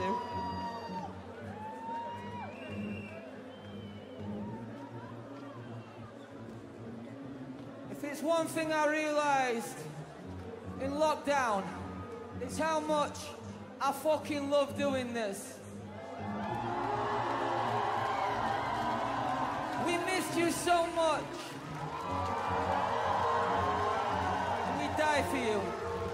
do. If it's one thing I realised in lockdown, it's how much I fucking love doing this. We missed you so much. We die for you.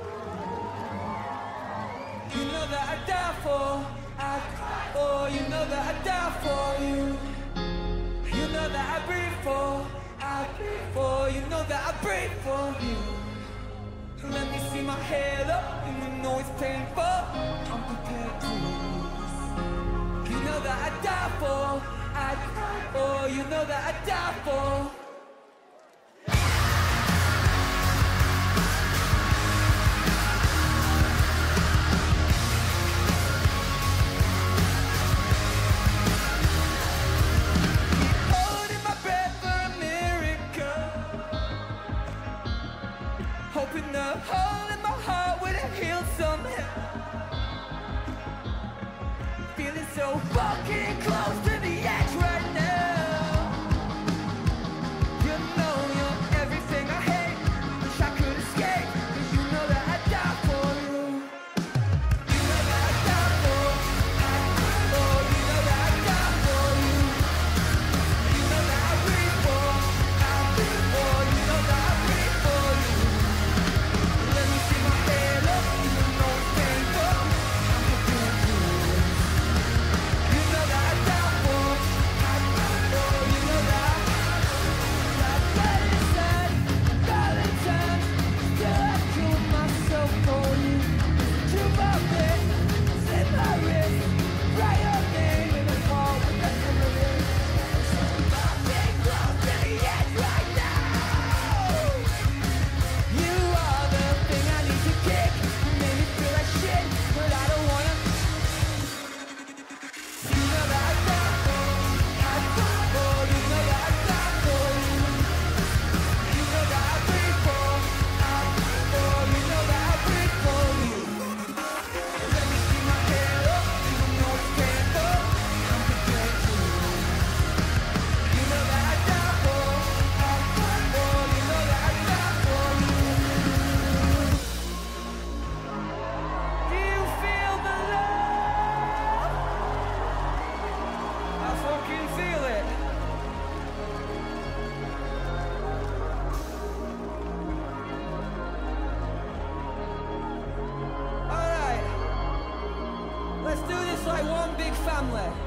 You know that I die for, you know that I die for you. You know that I breathe for, you know that I breathe for you. Let me see my head up, and you know it's painful. I'm prepared to lose. You know that I die for, you know that I die for. Hoping the hole in my heart would have healed somehow. Feeling so fucking close to the edge right now. You know you're everything I hate. Wish I could escape, 'cause you know that I die for you. You know that I die for, you know that I die for you. You know that I breathe for, you know that I breathe for you. Let me see my head up, you know it's painful. I'm prepared to lose. You know that I die for, you know that I've got inside, Valentine's. Still I kill myself for you. To my bed, slit my wrist, write your name in the wall with the cigarette. So fucking close to the edge right now. You are the thing I need to kick. You made me feel like shit, but I don't wanna. You know that I die for, you know that I die for you. You know that I breathe for, you know that I breathe for you. Let me see my head up, you know it's painful. I'm prepared to lose. You know that I die for, you know that I die for you. Do you feel the love? I fucking feel it. Alright. Let's do this like one big family.